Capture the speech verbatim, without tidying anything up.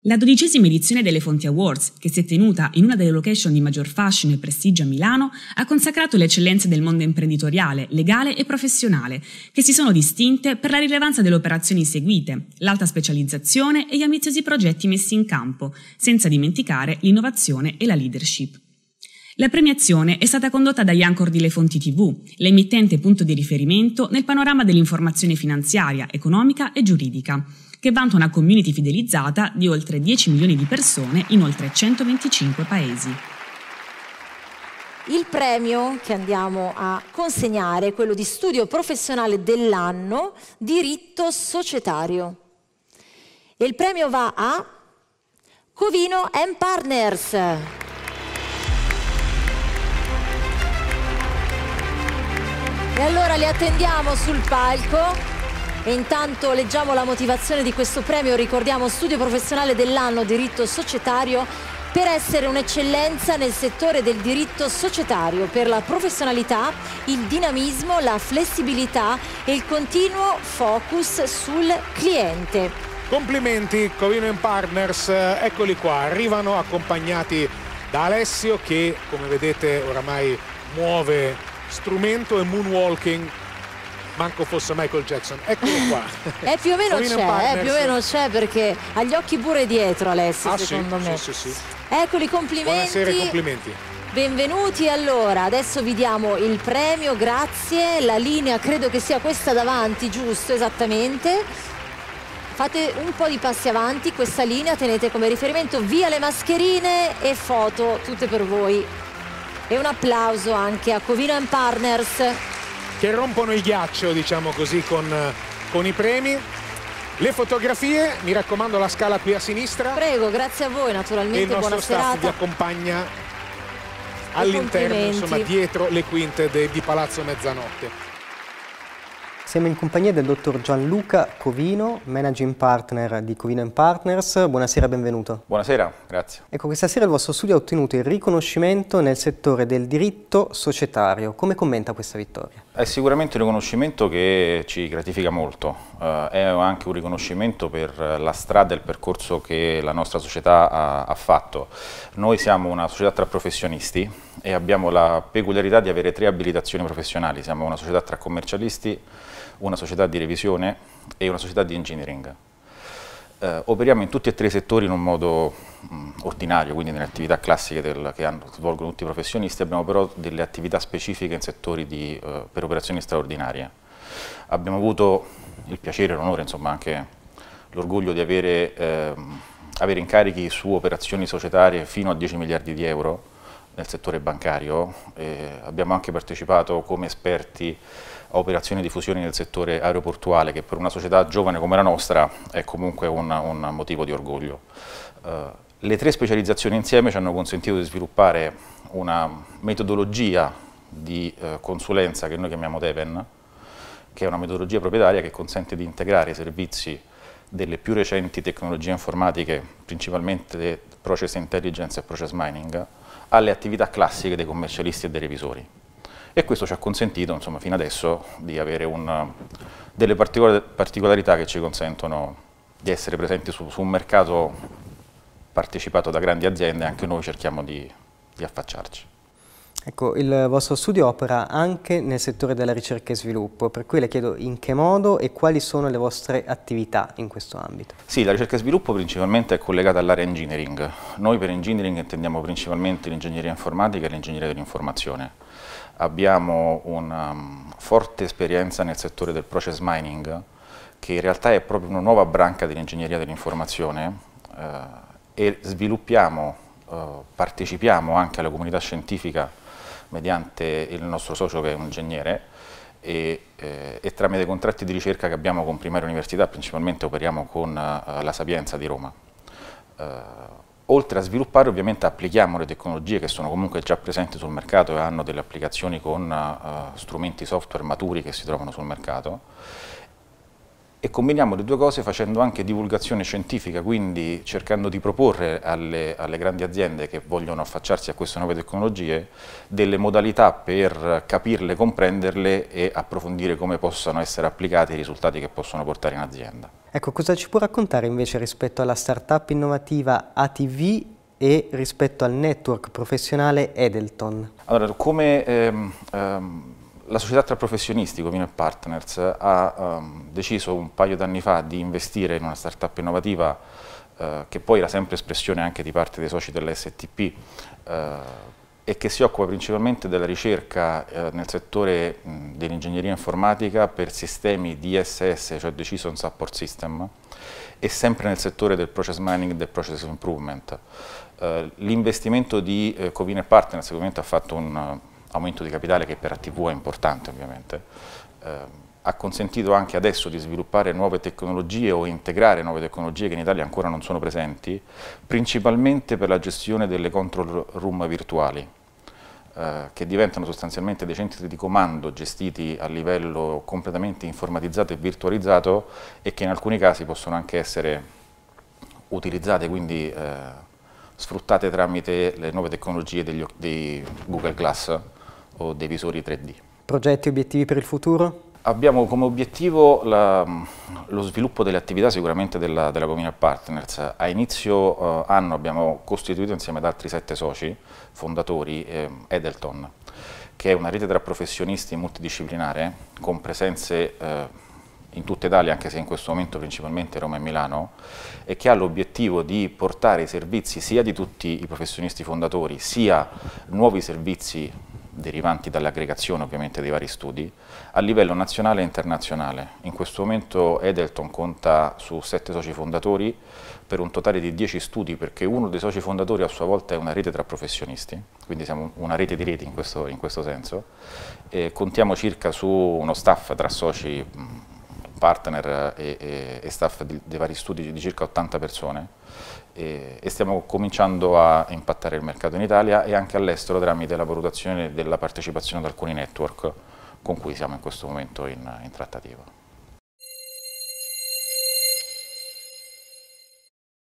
La dodicesima edizione delle Fonti Awards, che si è tenuta in una delle location di maggior fashion e prestigio a Milano, ha consacrato le eccellenze del mondo imprenditoriale, legale e professionale, che si sono distinte per la rilevanza delle operazioni seguite, l'alta specializzazione e gli ambiziosi progetti messi in campo, senza dimenticare l'innovazione e la leadership. La premiazione è stata condotta dagli anchor di Le Fonti tivù, l'emittente punto di riferimento nel panorama dell'informazione finanziaria, economica e giuridica, che vanta una community fidelizzata di oltre dieci milioni di persone in oltre centoventicinque paesi. Il premio che andiamo a consegnare è quello di studio professionale dell'anno, diritto societario. E il premio va a Covino and Partners. E allora li attendiamo sul palco. E intanto leggiamo la motivazione di questo premio. Ricordiamo studio professionale dell'anno diritto societario per essere un'eccellenza nel settore del diritto societario, per la professionalità, il dinamismo, la flessibilità e il continuo focus sul cliente. Complimenti Covino and Partners, eccoli qua, arrivano accompagnati da Alessio che, come vedete, oramai muove strumento e moonwalking. Manco fosse Michael Jackson, eccolo qua. Eh, più o meno c'è, eh, più o meno c'è, perché ha gli occhi pure dietro Alessio, ah, secondo sì, me. Sì, sì, sì. Eccoli, complimenti. Buonasera e complimenti. Benvenuti. Allora, adesso vi diamo il premio, grazie. La linea credo che sia questa davanti, giusto? Esattamente. Fate un po' di passi avanti, questa linea tenete come riferimento, via le mascherine e foto, tutte per voi. E un applauso anche a Covino and Partners, che rompono il ghiaccio, diciamo così, con, con i premi. Le fotografie, mi raccomando, la scala qui a sinistra. Prego, grazie a voi naturalmente, e il nostro buona staff serata. vi accompagna all'interno, insomma, dietro le quinte de, di Palazzo Mezzanotte. Siamo in compagnia del dottor Gianluca Covino, Managing Partner di Covino and Partners. Buonasera, benvenuto. Buonasera, grazie. Ecco, questa sera il vostro studio ha ottenuto il riconoscimento nel settore del diritto societario. Come commenta questa vittoria? È sicuramente un riconoscimento che ci gratifica molto, uh, è anche un riconoscimento per la strada e il percorso che la nostra società ha, ha fatto. Noi siamo una società tra professionisti e abbiamo la peculiarità di avere tre abilitazioni professionali. Siamo una società tra commercialisti, una società di revisione e una società di engineering. Eh, operiamo in tutti e tre i settori in un modo mh, ordinario, quindi nelle attività classiche del, che hanno, svolgono tutti i professionisti, abbiamo però delle attività specifiche in settori di, eh, per operazioni straordinarie. Abbiamo avuto il piacere, l'onore, insomma anche l'orgoglio di avere, eh, avere incarichi su operazioni societarie fino a dieci miliardi di euro nel settore bancario. Eh, abbiamo anche partecipato come esperti a operazioni di fusione nel settore aeroportuale, che per una società giovane come la nostra è comunque un, un motivo di orgoglio. Uh, le tre specializzazioni insieme ci hanno consentito di sviluppare una metodologia di uh, consulenza che noi chiamiamo Deven, che è una metodologia proprietaria che consente di integrare i servizi delle più recenti tecnologie informatiche, principalmente process intelligence e process mining, alle attività classiche dei commercialisti e dei revisori. E questo ci ha consentito, insomma, fino adesso di avere un, delle particolarità che ci consentono di essere presenti su, su un mercato partecipato da grandi aziende, anche noi cerchiamo di, di affacciarci. Ecco, il vostro studio opera anche nel settore della ricerca e sviluppo, per cui le chiedo in che modo e quali sono le vostre attività in questo ambito. Sì, la ricerca e sviluppo principalmente è collegata all'area engineering. Noi per engineering intendiamo principalmente l'ingegneria informatica e l'ingegneria dell'informazione. Abbiamo una um, forte esperienza nel settore del process mining, che in realtà è proprio una nuova branca dell'ingegneria dell'informazione, eh, e sviluppiamo, eh, partecipiamo anche alla comunità scientifica mediante il nostro socio che è un ingegnere e, eh, e tramite contratti di ricerca che abbiamo con primarie università, principalmente operiamo con eh, la Sapienza di Roma. Eh, Oltre a sviluppare, ovviamente applichiamo le tecnologie che sono comunque già presenti sul mercato e hanno delle applicazioni con uh, strumenti software maturi che si trovano sul mercato, e combiniamo le due cose facendo anche divulgazione scientifica, quindi cercando di proporre alle, alle grandi aziende che vogliono affacciarsi a queste nuove tecnologie delle modalità per capirle, comprenderle e approfondire come possano essere applicati i risultati che possono portare in azienda. Ecco, cosa ci può raccontare invece rispetto alla startup innovativa A T V e rispetto al network professionale Edelton? Allora, come ehm, ehm, la società tra professionisti, Covino e Partners, ha um, deciso un paio d'anni fa di investire in una startup innovativa uh, che poi era sempre espressione anche di parte dei soci dell'S T P uh, e che si occupa principalmente della ricerca uh, nel settore dell'ingegneria informatica per sistemi D S S, cioè Decision Support System, e sempre nel settore del process mining e del process improvement. Uh, L'investimento di uh, Covino e Partners ovviamente ha fatto un uh, aumento di capitale che per A T V è importante ovviamente, eh, ha consentito anche adesso di sviluppare nuove tecnologie o integrare nuove tecnologie che in Italia ancora non sono presenti, principalmente per la gestione delle control room virtuali, eh, che diventano sostanzialmente dei centri di comando gestiti a livello completamente informatizzato e virtualizzato e che in alcuni casi possono anche essere utilizzate, quindi eh, sfruttate tramite le nuove tecnologie degli, dei Google Glass o dei visori tre D. Progetti e obiettivi per il futuro? Abbiamo come obiettivo la, lo sviluppo delle attività sicuramente della, della Covino Partners. A inizio eh, anno abbiamo costituito insieme ad altri sette soci fondatori eh, Edelton, che è una rete tra professionisti multidisciplinare con presenze eh, in tutta Italia, anche se in questo momento principalmente Roma e Milano, e che ha l'obiettivo di portare i servizi sia di tutti i professionisti fondatori, sia nuovi servizi derivanti dall'aggregazione ovviamente dei vari studi, a livello nazionale e internazionale. In questo momento Edelton conta su sette soci fondatori per un totale di dieci studi, perché uno dei soci fondatori a sua volta è una rete tra professionisti, quindi siamo una rete di reti in questo, in questo senso, e contiamo circa su uno staff tra soci, partner e, e, e staff di, dei vari studi di circa ottanta persone, e, e stiamo cominciando a impattare il mercato in Italia e anche all'estero tramite la valutazione della partecipazione ad alcuni network con cui siamo in questo momento in, in trattativa.